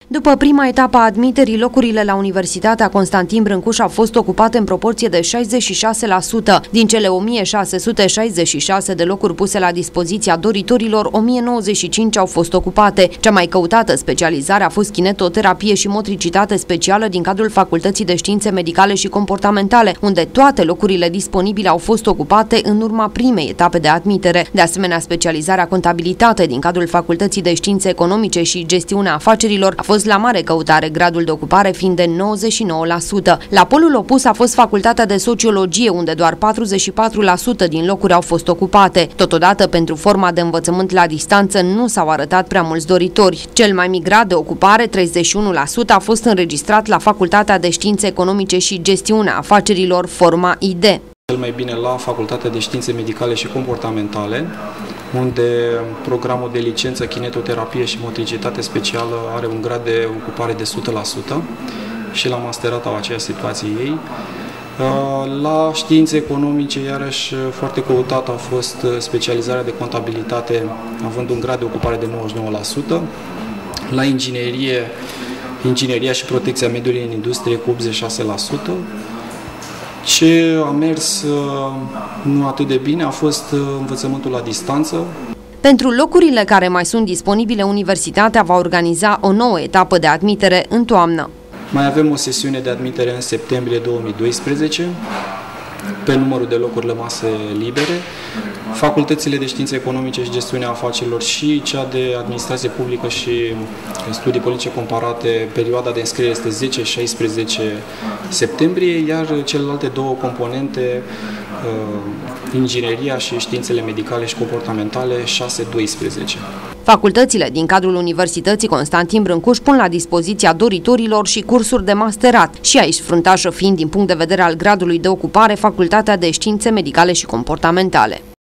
După prima etapă a admiterii, locurile la Universitatea Constantin Brâncuș au fost ocupate în proporție de 66%. Din cele 1666 de locuri puse la dispoziția doritorilor, 1095 au fost ocupate. Cea mai căutată specializare a fost kinetoterapie și motricitate specială din cadrul Facultății de Științe Medicale și Comportamentale, unde toate locurile disponibile au fost ocupate în urma primei etape de admitere. De asemenea, specializarea contabilitate din cadrul Facultății de Științe Economice și Gestiunea Afacerilor a fost la mare căutare, gradul de ocupare fiind de 99%. La polul opus a fost Facultatea de Sociologie, unde doar 44% din locuri au fost ocupate. Totodată, pentru forma de învățământ la distanță nu s-au arătat prea mulți doritori. Cel mai mic grad de ocupare, 31%, a fost înregistrat la Facultatea de Științe Economice și Gestiunea Afacerilor, forma ID. Cel mai bine la Facultatea de Științe Medicale și Comportamentale, unde programul de licență kinetoterapie și motricitate specială are un grad de ocupare de 100% și la masterat au aceeași situație ei. La științe economice, iarăși, foarte căutat a fost specializarea de contabilitate, având un grad de ocupare de 99%. La ingineria și protecția mediului în industrie cu 86%. Ce a mers nu atât de bine a fost învățământul la distanță. Pentru locurile care mai sunt disponibile, Universitatea va organiza o nouă etapă de admitere în toamnă. Mai avem o sesiune de admitere în septembrie 2012, pe numărul de locuri rămase libere. Facultățile de Științe Economice și Gestiunea Afacerilor și cea de Administrație Publică și Studii Politice Comparate, perioada de înscriere este 10-16 septembrie, iar celelalte două componente, ingineria și științele medicale și comportamentale, 6-12. Facultățile din cadrul Universității Constantin Brâncuș pun la dispoziția doritorilor și cursuri de masterat, și aici fruntașă fiind din punct de vedere al gradului de ocupare Facultatea de Științe Medicale și Comportamentale.